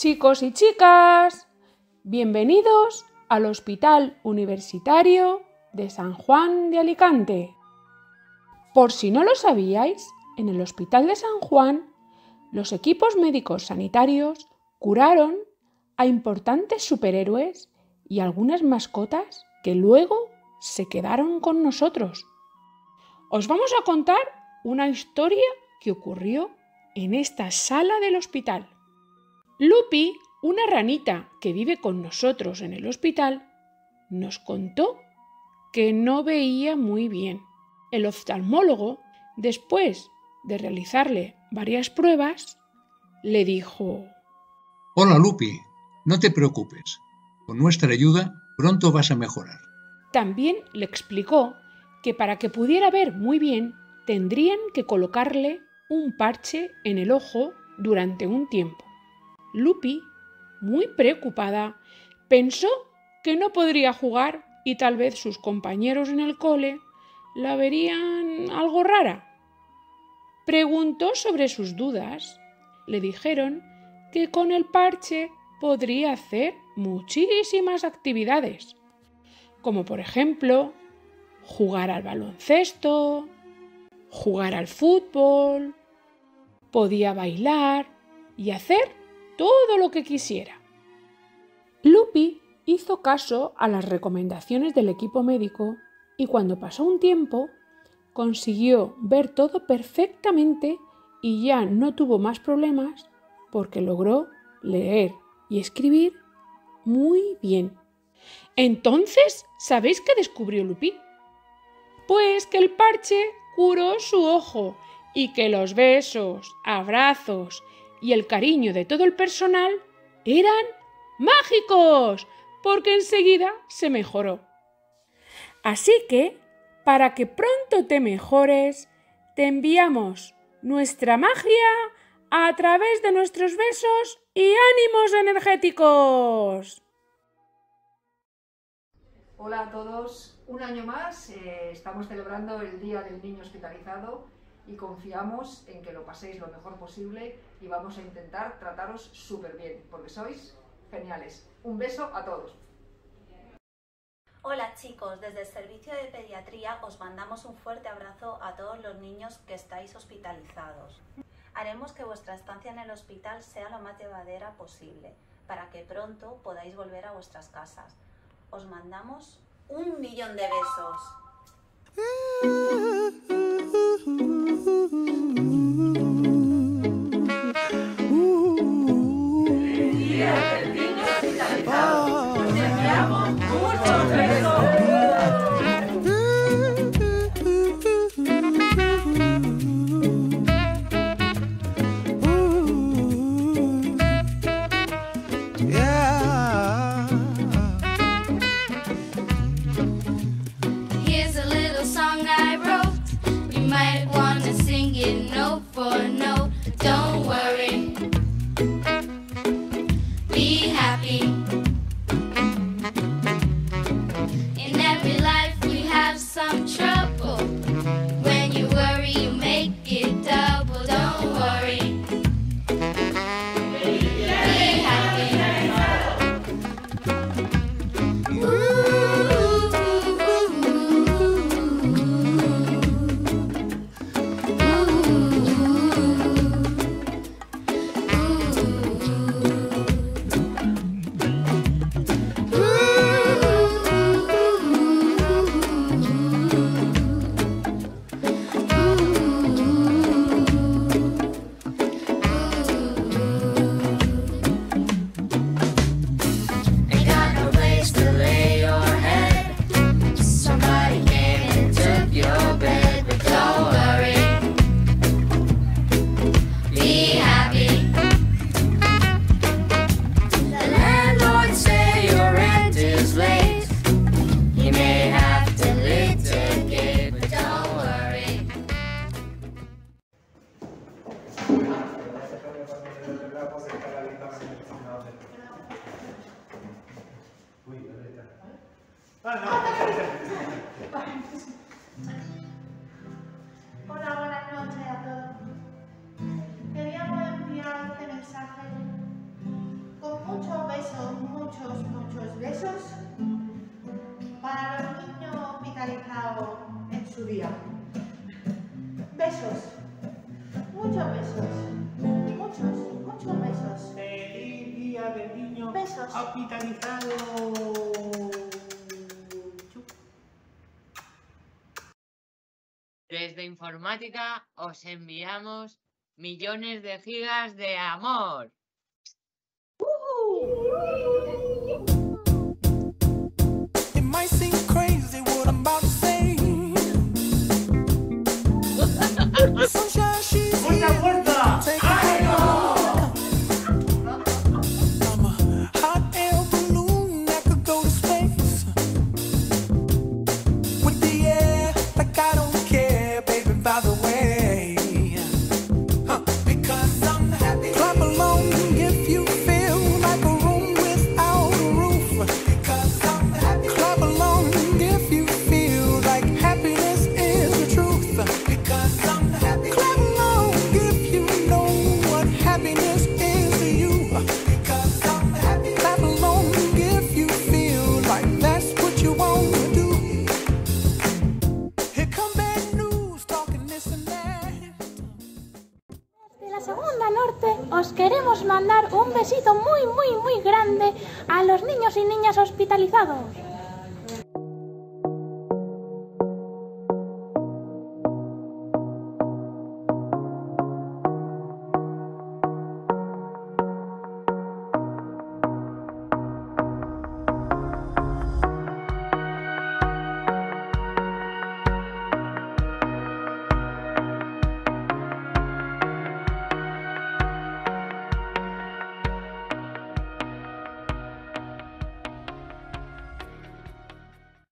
Chicos y chicas, bienvenidos al Hospital Universitario de San Juan de Alicante. Por si no lo sabíais, en el Hospital de San Juan, los equipos médicos sanitarios curaron a importantes superhéroes y algunas mascotas que luego se quedaron con nosotros. Os vamos a contar una historia que ocurrió en esta sala del hospital. Lupi, una ranita que vive con nosotros en el hospital, nos contó que no veía muy bien. El oftalmólogo, después de realizarle varias pruebas, le dijo: «Hola Lupi, no te preocupes. Con nuestra ayuda pronto vas a mejorar». También le explicó que para que pudiera ver muy bien tendrían que colocarle un parche en el ojo durante un tiempo. Lupi, muy preocupada, pensó que no podría jugar y tal vez sus compañeros en el cole la verían algo rara. Preguntó sobre sus dudas. Le dijeron que con el parche podría hacer muchísimas actividades, como por ejemplo jugar al baloncesto, jugar al fútbol, podía bailar y hacer todo lo que quisiera. Lupi hizo caso a las recomendaciones del equipo médico y cuando pasó un tiempo consiguió ver todo perfectamente y ya no tuvo más problemas porque logró leer y escribir muy bien. Entonces, ¿sabéis qué descubrió Lupi? Pues que el parche curó su ojo y que los besos, abrazos y el cariño de todo el personal eran mágicos, porque enseguida se mejoró. Así que, para que pronto te mejores, te enviamos nuestra magia a través de nuestros besos y ánimos energéticos. Hola a todos, un año más estamos celebrando el Día del Niño Hospitalizado y confiamos en que lo paséis lo mejor posible y vamos a intentar trataros súper bien, porque sois geniales. Un beso a todos. Hola chicos, desde el Servicio de Pediatría os mandamos un fuerte abrazo a todos los niños que estáis hospitalizados. Haremos que vuestra estancia en el hospital sea lo más llevadera posible, para que pronto podáis volver a vuestras casas. Os mandamos 1.000.000 de besos. Hola, buenas noches a todos. Queríamos enviar este mensaje día. Besos. Muchos besos. Muchos besos. ¡Feliz día del niño Besos. hospitalizado! Desde Informática os enviamos millones de gigas de amor. It might seem crazy what I'm about to say. Sunshine, she's ¡Puerta, here. puerta! Take a I'm a hot air balloon that could go to space. With the air, like I don't care, baby, by the way. Because I'm happy. Clap along if you feel like a room without a roof. Because I'm happy. Clap along if you feel like happiness is the truth. Because I'm happy. Clap along if you know what happiness is to you. Because I'm happy. Clap along if you feel like that's what you want to do. Here come bad news talking this and that. De la Segunda Norte os queremos mandar un besito muy grande a los niños y niñas hospitalizados.